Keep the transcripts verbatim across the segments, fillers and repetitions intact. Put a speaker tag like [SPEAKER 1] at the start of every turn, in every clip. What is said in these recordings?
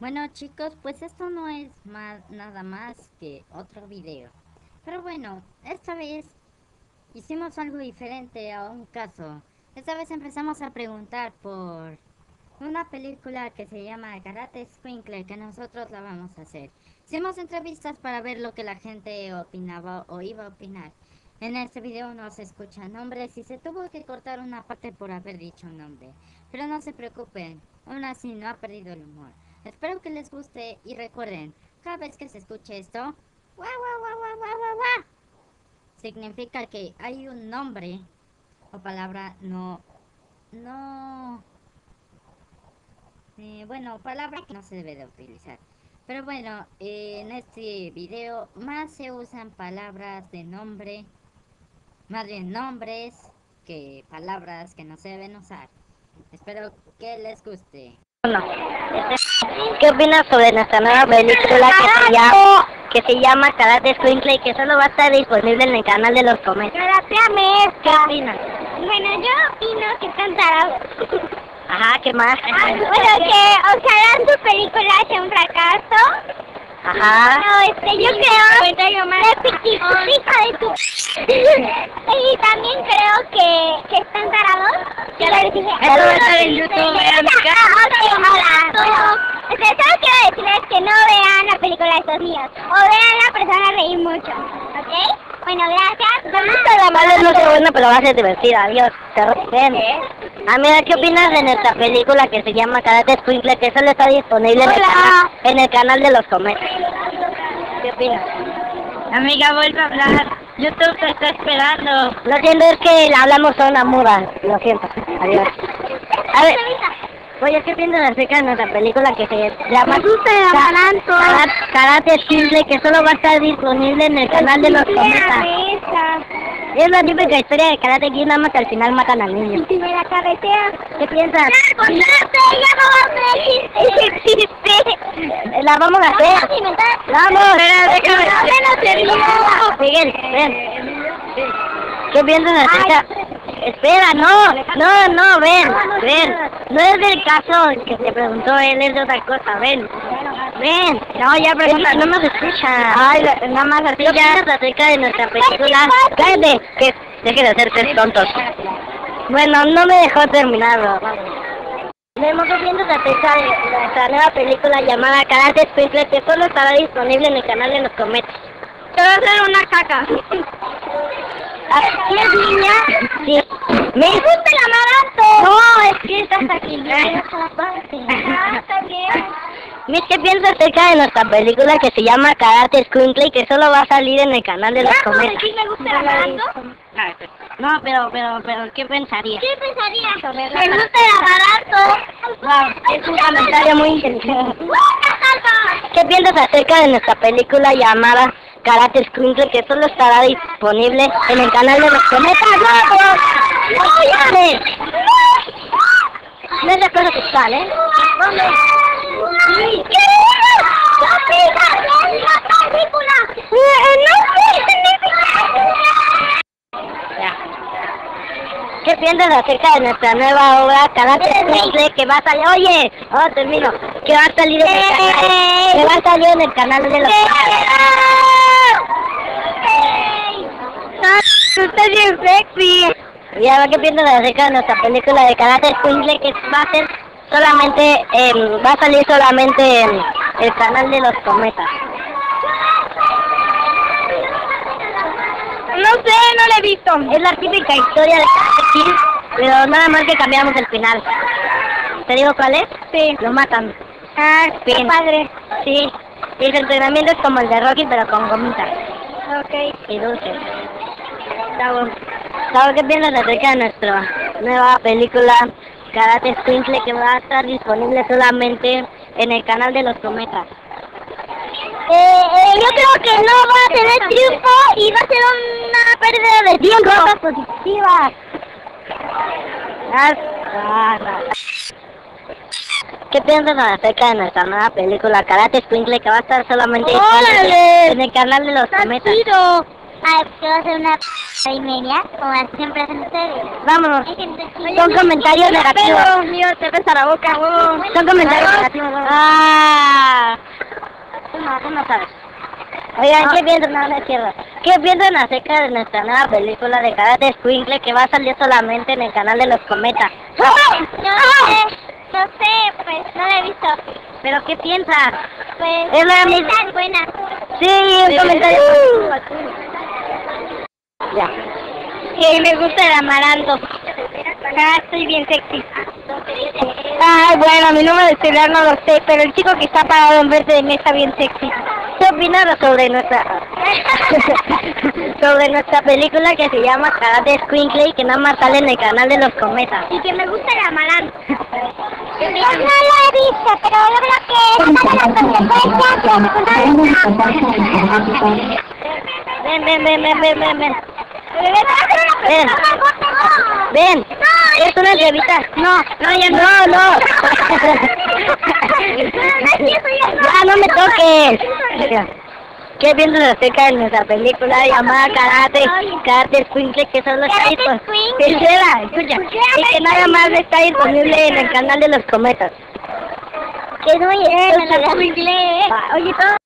[SPEAKER 1] Bueno chicos, pues esto no es más, nada más que otro video. Pero bueno, esta vez hicimos algo diferente a un caso. Esta vez empezamos a preguntar por una película que se llama Karate Sprinkler, que nosotros la vamos a hacer. Hicimos entrevistas para ver lo que la gente opinaba o iba a opinar. En este video no se escuchan nombres y se tuvo que cortar una parte por haber dicho un nombre. Pero no se preocupen, aún así no ha perdido el humor. Espero que les guste y recuerden, cada vez que se escuche esto, ¡guau, guau, guau, guau, guau, guau, guau! Significa que hay un nombre o palabra no... no... Eh, bueno, palabra que no se debe de utilizar. Pero bueno, eh, en este video más se usan palabras de nombre, más bien nombres, que palabras que no se deben usar. Espero que les guste.
[SPEAKER 2] No. ¿Qué opinas sobre nuestra nueva película que se llama, que se llama Karate Sprinkler y que solo va a estar disponible en el canal de los Comet?
[SPEAKER 3] Karate
[SPEAKER 2] ¿Qué opinas?
[SPEAKER 3] Bueno, yo opino que están tarados.
[SPEAKER 2] Ajá, ¿qué más?
[SPEAKER 3] Bueno, que ojalá su película sea un fracaso.
[SPEAKER 2] Ajá.
[SPEAKER 3] No, este, yo creo... Repetivo, hija de tu... Y también creo que, que están tarados. Ya lo dije.
[SPEAKER 2] Eso va a estar en YouTube, vean.
[SPEAKER 3] Ojalá. Este, solo quiero decirles que no vean la película estos días. O vean a la persona reír mucho. ¿Ok? Bueno, gracias.
[SPEAKER 2] La madre no es buena, pero va a ser divertida. Adiós. Ven. Amiga, ¿qué opinas de nuestra película que se llama Karate Sprinkler, que solo está disponible en el, canal, en el canal de los Comet? ¿Qué opinas?
[SPEAKER 4] Amiga, vuelve a hablar. YouTube te está esperando.
[SPEAKER 2] Lo siento, es que hablamos a una muda. Lo siento. Adiós. A ver. Oye, ¿qué piensas acerca de nuestra película que se llama Karate, Karate Sprinkler, que solo va a estar disponible en el canal de los Cometas? Es la típica historia de Karate Kid, nada más que al final matan al niño.
[SPEAKER 3] Si me la carretea.
[SPEAKER 2] ¿Qué piensas?
[SPEAKER 3] No, no sé, ya no va a existe.
[SPEAKER 2] La vamos a hacer. Vamos.
[SPEAKER 3] Déjame.
[SPEAKER 2] Miguel, ven. ¿Qué piensas acerca? Espera, no, no, no, ven, ven. No es del caso que te preguntó él, es de otra cosa, ven. Ven. No, ya pregunta, no nos escucha. Ay, nada más así. ¿Qué piensas acerca de nuestra película? Cállate, que deje de hacer tres tontos. Bueno, no me dejó terminarlo. Vemos que piensas acerca de nuestra nueva película llamada Karate Sprinkler, que solo estará disponible en el canal de los Cometas.
[SPEAKER 3] Te va a hacer una caca.
[SPEAKER 2] ¿Qué es niña? Sí.
[SPEAKER 3] ¡Me gusta el amaranto!
[SPEAKER 2] No, es que estás aquí.
[SPEAKER 3] Ah, está bien.
[SPEAKER 2] Mis, ¿qué piensas acerca de nuestra película que se llama Karate Sprinkler y que solo va a salir en el canal de los Cometas?
[SPEAKER 3] ¿Sí me gusta el amaranto?
[SPEAKER 2] No, pero, pero, pero, ¿qué pensarías?
[SPEAKER 3] ¿Qué pensarías? ¡Me gusta el amaranto!
[SPEAKER 2] Wow, es un comentario muy inteligente. ¿Qué piensas acerca de nuestra película llamada Karate Sprinkler, que solo estará disponible en el canal de los Cometas? ¡No, no, no llames! No es de acuerdo sexual, ¿eh? ¿Dónde?
[SPEAKER 3] ¿Qué? ¡Amiga, es la película! ¡No sé!
[SPEAKER 2] Ya. ¿Qué piensas acerca de nuestra nueva obra Karate Sprinkler, que va a salir? Oye, oh, termino. Que va a salir en el canal, que va a salir en el canal de los
[SPEAKER 3] ¡Está bien sexy!
[SPEAKER 2] Y ahora, ¿qué piensas acerca de nuestra película de Karate Sprinkler, que va a ser solamente, eh, va a salir solamente en el canal de los Cometas?
[SPEAKER 3] No sé, no la he visto.
[SPEAKER 2] Es la típica historia de Karate Kid, pero nada más que cambiamos el final. ¿Te digo cuál es?
[SPEAKER 3] Sí.
[SPEAKER 2] Lo matan.
[SPEAKER 3] Ah, qué
[SPEAKER 2] Fin.
[SPEAKER 3] padre.
[SPEAKER 2] Sí. Y el entrenamiento es como el de Rocky, pero con gomitas
[SPEAKER 3] Ok.
[SPEAKER 2] y dulces. Chavo, Chavo, ¿qué piensas acerca de nuestra nueva película Karate Sprinkler, que va a estar disponible solamente en el canal de los Cometas?
[SPEAKER 3] Eh, eh, yo creo que no va a tener tiempo y va a ser una pérdida de tiempo.
[SPEAKER 2] Cosas positivas. ¿Qué piensas acerca de nuestra nueva película Karate Sprinkler, que va a estar solamente
[SPEAKER 3] ¡Órale!
[SPEAKER 2] en el canal de los Cometas?
[SPEAKER 3] Ay, que va a ser una p y media, como siempre hacen ustedes.
[SPEAKER 2] Vámonos.
[SPEAKER 3] Hay gente que-
[SPEAKER 2] Son comentarios negativos.
[SPEAKER 3] Mío, te pesa la boca, huevo.
[SPEAKER 2] Son comentarios negativos. Ah. tú no sabes. Oigan, ¿qué piensan? No, no es cierto. ¿Qué piensan acerca de nuestra nueva película de Karate Squinkle que va a salir solamente en el canal de los cometas?
[SPEAKER 3] No sé, no sé, pues no la he visto.
[SPEAKER 2] ¿Pero qué piensas?
[SPEAKER 3] Pues
[SPEAKER 2] Es la misma.
[SPEAKER 3] está buena.
[SPEAKER 2] Sí, un comentario. Ya.
[SPEAKER 3] Que me gusta el amaranto. Ah, estoy bien sexy.
[SPEAKER 2] Ay, bueno, mi número de celular no lo sé, pero el chico que está parado enfrente de mí está bien sexy. ¿Qué opinas sobre nuestra sobre nuestra película que se llama Karate Squinkle y que nada más sale en el canal de los cometas?
[SPEAKER 3] Y que me gusta el amaranto. Yo no lo he visto, pero yo creo que es una de las consecuencias.
[SPEAKER 2] Ven, ven, ven, ven, ven, ven, ven. Ven, ven, es una entrevista. No, no, ya no, no. Ya no me toques. ¿Qué piensas acerca de nuestra película llamada Karate, Karate Squinkle, que solo está disponible? Espera, escucha, y que nada más está disponible en el canal de los cometas.
[SPEAKER 3] Que es muy bien,
[SPEAKER 2] Oye, todo.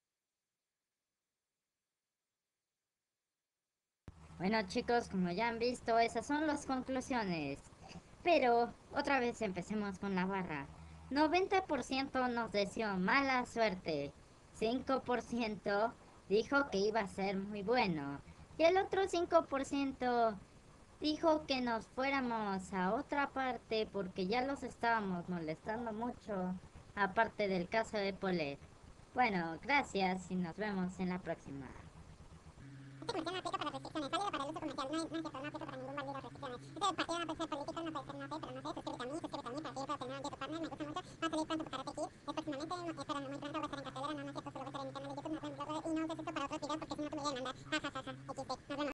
[SPEAKER 1] Bueno chicos, como ya han visto, esas son las conclusiones. Pero otra vez empecemos con la barra. noventa por ciento nos deseó mala suerte. cinco por ciento dijo que iba a ser muy bueno. Y el otro cinco por ciento dijo que nos fuéramos a otra parte porque ya los estábamos molestando mucho. Aparte del caso de Paulette. Bueno, gracias y nos vemos en la próxima.
[SPEAKER 3] Esta cuestión aplica para restricciones, válido para el uso comercial, no, no es cierto, no aplica para ningún válido restricciones. Este partido no puede ser político, no puede ser no sé, pero no sé, suscríbete a mí, suscríbete a mí para que yo pueda tener un partner, me gusta mucho, va a salir pronto tu Karate Kid, es próximamente, no, espero muy pronto, va a estar en cartelera, no, no es cierto, solo va a estar en mi canal de YouTube, no pueden verlo, y no uses esto para otros videos porque si no tú me voy a mandar, ja, ja, ja, ja.